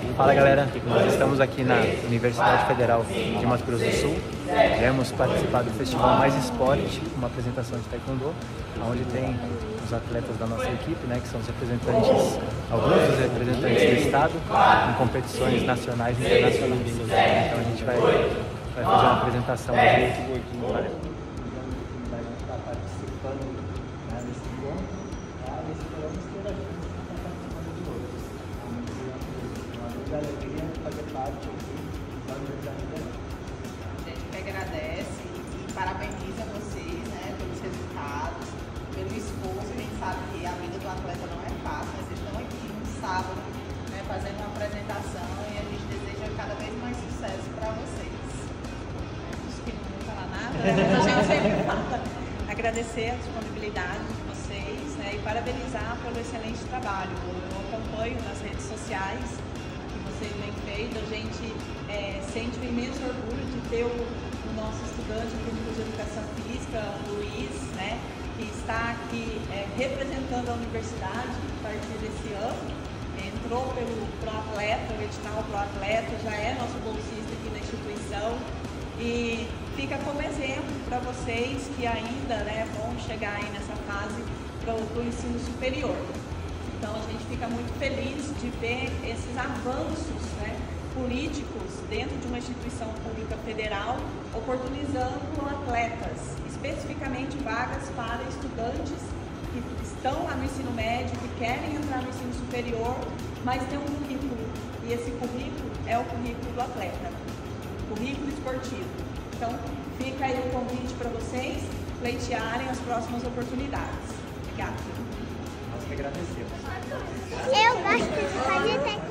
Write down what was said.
Fala galera, nós estamos aqui na Universidade Federal de Mato Grosso do Sul. Viemos participar do Festival Mais Esporte, uma apresentação de Taekwondo, onde tem os atletas da nossa equipe, né, que são os representantes, alguns dos representantes do estado, em competições nacionais e internacionais. Então a gente vai fazer uma apresentação aqui. Fazer parte aqui da Universidade Federal. A gente que agradece e parabeniza vocês, né, pelos resultados, pelo esforço. A gente sabe que a vida do atleta não é fácil, mas vocês estão aqui no sábado, né, fazendo uma apresentação e a gente deseja cada vez mais sucesso para vocês. Acho que não vou falar nada, né, mas a gente sempre fala. Agradecer a disponibilidade de vocês, né, e parabenizar pelo excelente trabalho. Eu acompanho nas redes sociais vocês têm feito, a gente sente um imenso orgulho de ter o nosso estudante clínico de educação física, o Luiz, né, que está aqui representando a universidade a partir desse ano. Entrou pro atleta, o edital pro atleta, já é nosso bolsista aqui na instituição e fica como exemplo para vocês que ainda, né, vão chegar aí nessa fase pro ensino superior. Então a gente fica muito feliz de ver esses avanços, né, políticos dentro de uma instituição pública federal, oportunizando atletas, especificamente vagas para estudantes que estão lá no ensino médio, que querem entrar no ensino superior, mas tem um currículo, e esse currículo é o currículo do atleta, currículo esportivo. Então fica aí o convite para vocês pleitearem as próximas oportunidades. Obrigada. Nós que agradecemos. Eu gosto de fazer taekwondo.